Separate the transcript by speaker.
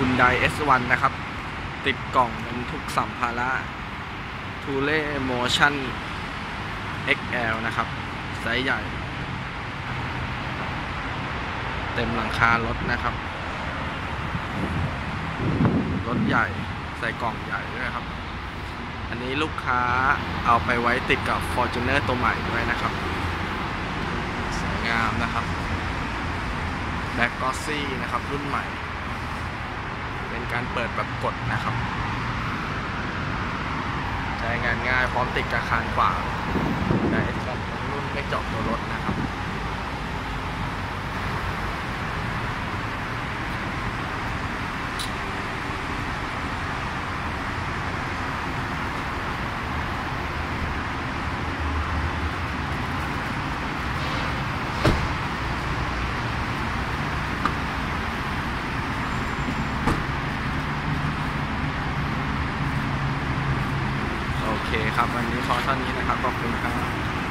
Speaker 1: Hyundai S1 นะครับ ติดกล่องบรรทุกสัมภาระ Thule Motion XL นะครับไซส์ใหญ่เต็มหลังคารถนะครับรถใหญ่ใส่กล่องใหญ่ด้วยครับอันนี้ลูกค้าเอาไปไว้ติดกับ Fortuner ตัวใหม่ด้วยนะครับสวยงามนะครับแบ็กกอซี่นะครับรุ่นใหม่เป็นการเปิดแบบกดนะครับใช้งานง่ายพร้อมติดกับคานขวางได้กับรุ่นไม่เจาะตัวรถนะครับโอเคครับวันนี้ขอเท่านี้นะครับขอบคุณครับ